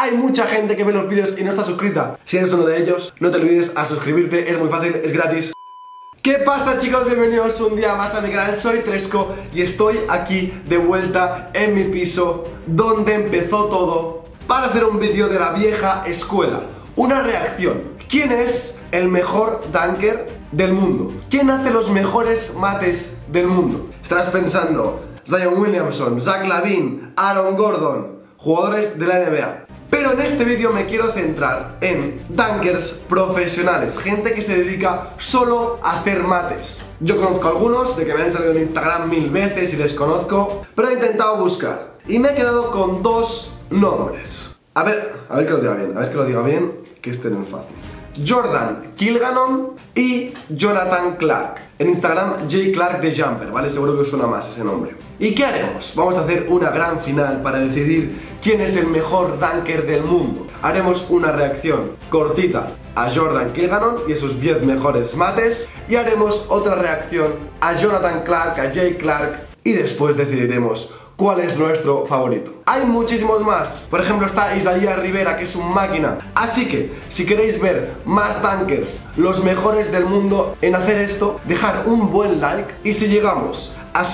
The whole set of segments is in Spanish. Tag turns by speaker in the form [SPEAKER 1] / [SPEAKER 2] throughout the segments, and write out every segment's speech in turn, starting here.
[SPEAKER 1] Hay mucha gente que ve los vídeos y no está suscrita. Si eres uno de ellos, no te olvides a suscribirte, es muy fácil, es gratis. ¿Qué pasa, chicos? Bienvenidos un día más a mi canal, soy Tresco y estoy aquí de vuelta en mi piso donde empezó todo para hacer un vídeo de la vieja escuela. Una reacción. ¿Quién es el mejor dunker del mundo? ¿Quién hace los mejores mates del mundo? Estarás pensando, Zion Williamson, Zach LaVine, Aaron Gordon, jugadores de la NBA. Pero en este vídeo me quiero centrar en dunkers profesionales, gente que se dedica solo a hacer mates. Yo conozco a algunos, de que me han salido en Instagram 1000 veces y les conozco, pero he intentado buscar y me he quedado con dos nombres. A ver que lo diga bien, que este no es fácil. Jordan Kilgannon y Jonathan Clark. En Instagram, J. Clark The Jumper, ¿vale? Seguro que os suena más ese nombre. ¿Y qué haremos? Vamos a hacer una gran final para decidir quién es el mejor dunker del mundo. Haremos una reacción cortita a Jordan Kilgannon y esos 10 mejores mates. Y haremos otra reacción a Jonathan Clark, a J. Clark. Y después decidiremos cuál es nuestro favorito. Hay muchísimos más. Por ejemplo está Isaías Rivera, que es un máquina. Así que, si queréis ver más dunkers, los mejores del mundo en hacer esto, dejar un buen like. Y si llegamos a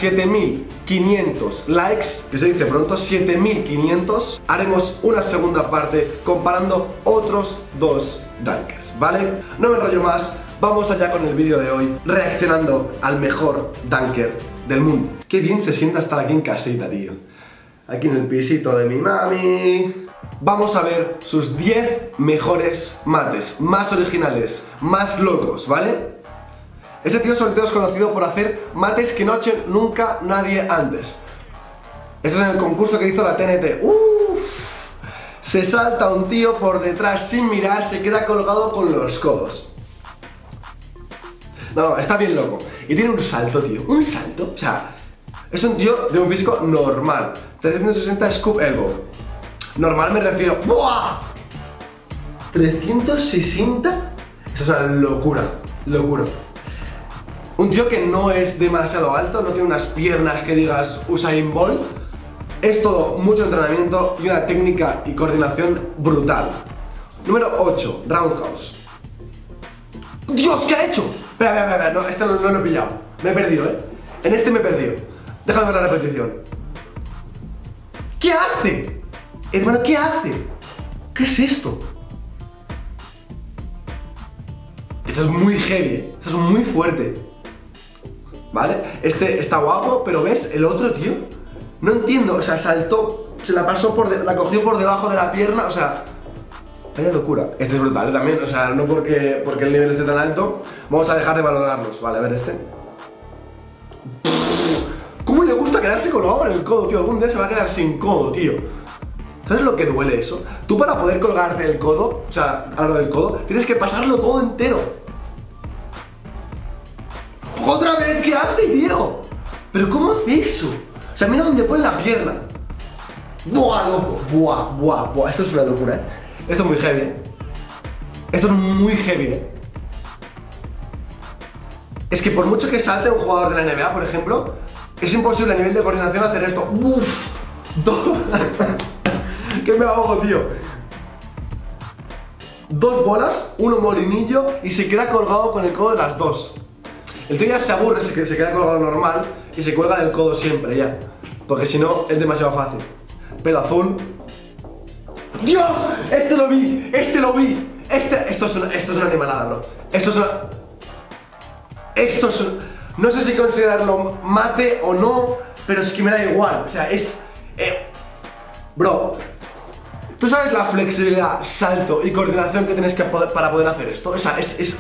[SPEAKER 1] 7500 likes, que se dice pronto, 7500, haremos una segunda parte comparando otros dos dunkers, ¿vale? No me enrollo más, vamos allá con el vídeo de hoy, reaccionando al mejor dunker del mundo. Qué bien se sienta estar aquí en casita, tío. Aquí en el pisito de mi mami. Vamos a ver sus 10 mejores mates, más originales, más locos, ¿vale? Este tío sobre todo es conocido por hacer mates que no ha hecho nunca nadie antes. Esto es en el concurso que hizo la TNT. Uff, se salta un tío por detrás sin mirar, se queda colgado con los codos. No, está bien loco. Y tiene un salto, tío. Un salto. O sea, es un tío de un físico normal. 360 scoop elbow. Normal me refiero. ¡Buah! 360. Eso es una locura. Locura. Un tío que no es demasiado alto, no tiene unas piernas que digas Usain Bolt. Es todo mucho entrenamiento y una técnica y coordinación brutal. Número 8, Roundhouse. ¡Dios! ¿Qué ha hecho? Espera, no, este no lo he pillado. Me he perdido, En este me he perdido. Déjame ver la repetición. ¿Qué hace? Hermano, ¿qué hace? ¿Qué es esto? Esto es muy heavy, Esto es muy fuerte. ¿Vale? Este está guapo, pero ¿ves? El otro, tío, no entiendo, o sea, saltó, se la pasó la cogió por debajo de la pierna, o sea, vaya locura. Este es brutal, también, o sea, no porque el nivel esté tan alto, vamos a dejar de valorarlos. Vale, a ver este. ¿Cómo le gusta quedarse colgado en el codo, tío? Algún día se va a quedar sin codo, tío. ¿Sabes lo que duele eso? Tú para poder colgarte el codo, o sea, a lo del codo, tienes que pasarlo todo entero. ¡Otra vez! ¿Qué hace, tío? ¿Pero cómo hace eso? O sea, mira dónde pone la pierna. ¡Buah, loco! ¡Buah! Esto es una locura, Esto es muy heavy, Esto es muy heavy, Es que por mucho que salte un jugador de la NBA, por ejemplo, es imposible a nivel de coordinación hacer esto. ¡Uf! ¡Que me ahogo, tío! 2 bolas, uno molinillo y se queda colgado con el codo de las dos. El tío ya se aburre, se queda colgado normal y se cuelga del codo siempre ya. Porque si no, es demasiado fácil. Pelo azul. ¡Dios! ¡Este lo vi! Esto es una animalada, bro. No sé si considerarlo mate o no, pero es que me da igual. O sea, bro, ¿tú sabes la flexibilidad, salto y coordinación que tienes para poder hacer esto? O sea,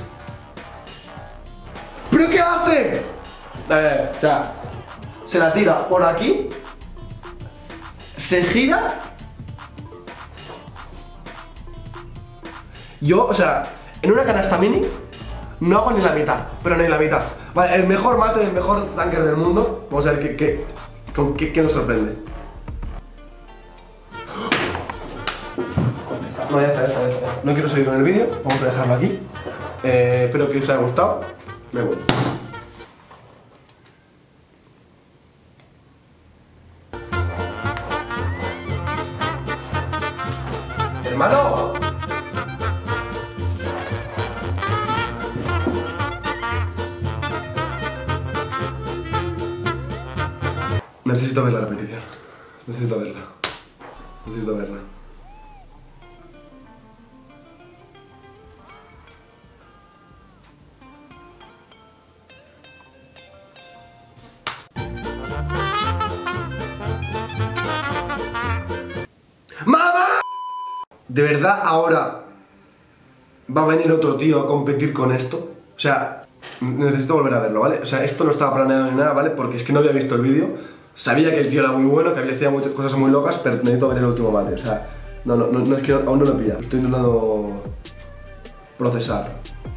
[SPEAKER 1] ¿Pero qué hace? O sea, se la tira por aquí, se gira. Yo, o sea, en una canasta mini no hago ni la mitad, pero ni la mitad. Vale, el mejor mate del mejor dunker del mundo. Vamos a ver qué nos sorprende. No, ya está. No quiero seguir con el vídeo, vamos a dejarlo aquí. Espero que os haya gustado. Me voy. ¡Hermano! Necesito ver la repetición. Necesito verla. Necesito verla. ¡Mamá! ¿De verdad ahora va a venir otro tío a competir con esto? O sea, necesito volver a verlo, ¿vale? O sea, esto no estaba planeado ni nada, ¿vale? Porque es que no había visto el vídeo. Sabía que el tío era muy bueno, que había hecho muchas cosas muy locas, pero necesito ver el último mate. O sea, no es que aún no lo he pillado. Estoy intentando procesar.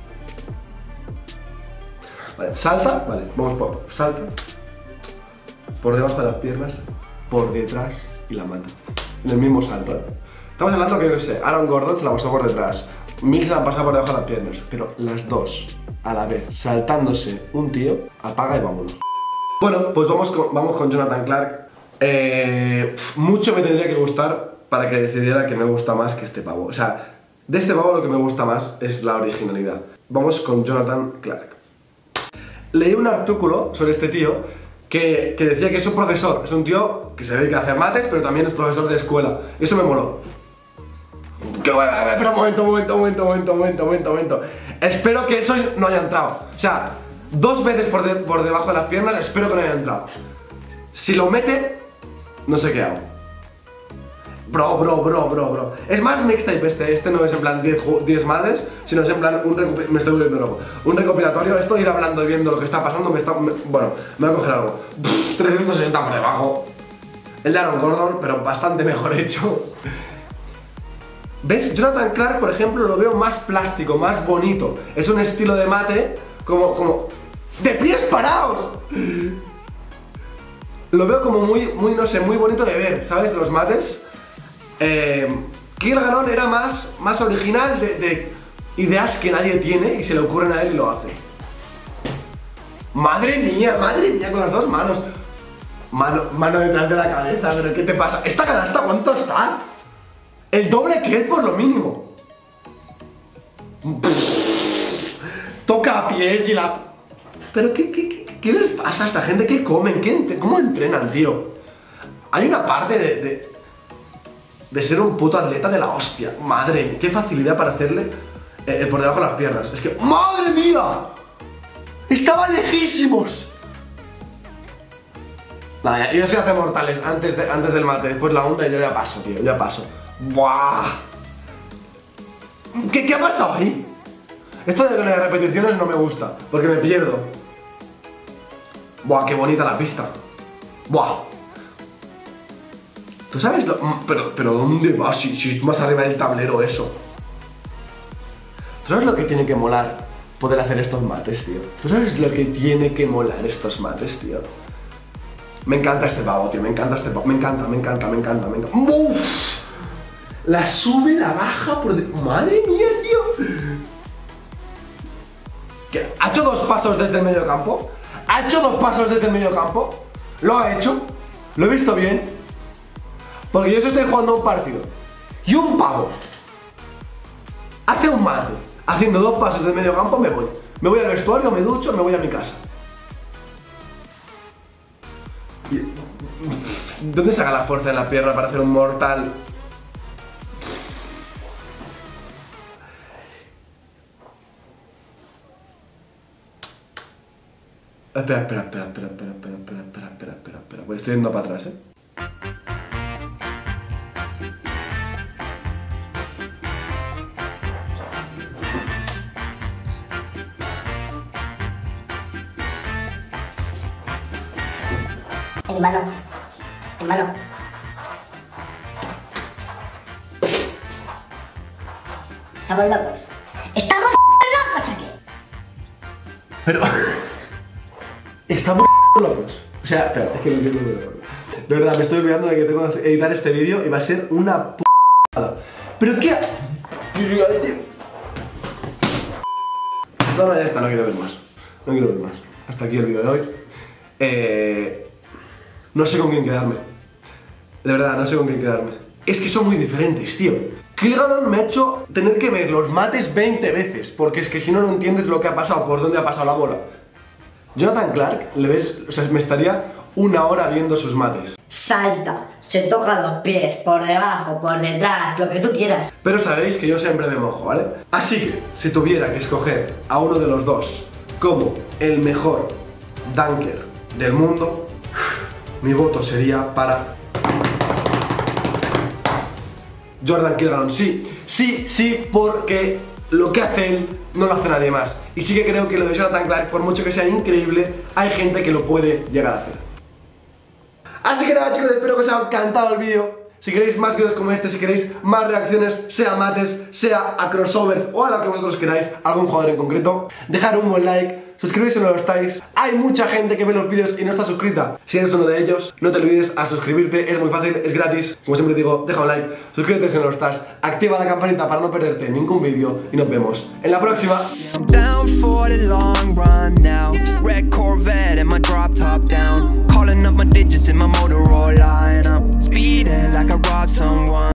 [SPEAKER 1] Vale, salta, vale, vamos por salta. Por debajo de las piernas, por detrás y la mata. En el mismo salto, ¿eh? Estamos hablando que, yo qué sé, Aaron Gordon se la pasó por detrás, Mills se la pasado por debajo de las piernas, pero las dos a la vez, saltándose un tío, apaga y vámonos. Bueno, pues vamos con Jonathan Clark. Mucho me tendría que gustar para que decidiera que me gusta más que este pavo. O sea, de este pavo lo que me gusta más es la originalidad. Vamos con Jonathan Clark. Leí un artículo sobre este tío que decía que es un profesor. Es un tío que se dedica a hacer mates, pero también es profesor de escuela. Eso me moló. Pero momento. Espero que eso no haya entrado. O sea, 2 veces por debajo de las piernas, espero que no haya entrado. Si lo mete, no sé qué hago. Bro. Es más mixtape este no es en plan 10 madres, sino es en plan me estoy volviendo loco. Un recopilatorio, esto de ir hablando y viendo lo que está pasando, bueno, me voy a coger algo. 360 por debajo. El de Aaron Gordon, pero bastante mejor hecho. ¿Ves? Jonathan Clark, por ejemplo, lo veo más plástico, más bonito. Es un estilo de mate como ¡de pies parados! Lo veo como muy, no sé, muy bonito de ver, ¿sabes? Los mates. Kill Ganon era más original de ideas que nadie tiene y se le ocurren a él y lo hace. Madre mía, con las dos manos. Mano detrás de la cabeza, pero ¿qué te pasa? ¿Esta canasta cuánto está? El doble que él por lo mínimo. Toca a pies y la... ¿Pero qué les pasa a esta gente? ¿Qué comen? ¿Cómo entrenan, tío? Hay una parte de ser un puto atleta de la hostia. Madre mía, qué facilidad para hacerle por debajo de las piernas. Es que... ¡Madre mía! ¡Estaban lejísimos! Vaya, yo sé hacer mortales antes del mate, después la onda y yo ya paso, tío, ya paso. ¡Buah! ¿Qué ha pasado ahí? Esto de las repeticiones no me gusta, porque me pierdo. ¡Buah, qué bonita la pista! ¡Buah! ¿Tú sabes lo...? Pero ¿dónde vas? Si es más arriba del tablero eso. ¿Tú sabes lo que tiene que molar poder hacer estos mates, tío? ¿Tú sabes lo que tiene que molar estos mates, tío? Me encanta este pavo, tío, me encanta este pavo. Me encanta. ¡Uf! La sube, la baja por... ¡Madre mía, tío! ¿Qué? ¿Ha hecho 2 pasos desde el medio campo? ¿Ha hecho 2 pasos desde el medio campo? ¿Lo ha hecho? ¿Lo he visto bien? Porque yo estoy jugando un partido y un pavo hace un mate haciendo 2 pasos del medio campo, me voy al vestuario, me ducho, me voy a mi casa. ¿Dónde saca la fuerza en la pierna para hacer un mortal? Espera, pues estoy yendo para atrás,
[SPEAKER 2] Hermano. Estamos locos. ¡Estamos locos aquí!
[SPEAKER 1] Pero... estamos locos. O sea, espera, es que no entiendo de verdad, me estoy olvidando de que tengo que editar este vídeo y va a ser una p***ada. ¿Pero qué? No, ya está, no quiero ver más. Hasta aquí el vídeo de hoy. No sé con quién quedarme. De verdad, no sé con quién quedarme. Es que son muy diferentes, tío. Kilgalon me ha hecho tener que ver los mates 20 veces, porque es que si no, no entiendes lo que ha pasado, por dónde ha pasado la bola. Jonathan Clark, le ves, o sea, me estaría una hora viendo sus mates.
[SPEAKER 2] Salta, se toca los pies, por debajo, por detrás, lo que tú quieras.
[SPEAKER 1] Pero sabéis que yo siempre me mojo, ¿vale? Así que, si tuviera que escoger a uno de los dos como el mejor dunker del mundo, mi voto sería para Jordan Kilgalon. Sí, porque lo que hace él no lo hace nadie más. Y sí que creo que lo de Jonathan Clark, por mucho que sea increíble, hay gente que lo puede llegar a hacer. Así que nada, chicos, espero que os haya encantado el vídeo. Si queréis más vídeos como este, si queréis más reacciones, sea a mates, sea a crossovers o a lo que vosotros queráis, algún jugador en concreto, dejar un buen like, suscribiros si no lo estáis. Hay mucha gente que ve los vídeos y no está suscrita. Si eres uno de ellos, no te olvides a suscribirte, es muy fácil, es gratis. Como siempre digo, deja un like, suscríbete si no lo estás, activa la campanita para no perderte ningún vídeo y nos vemos en la próxima.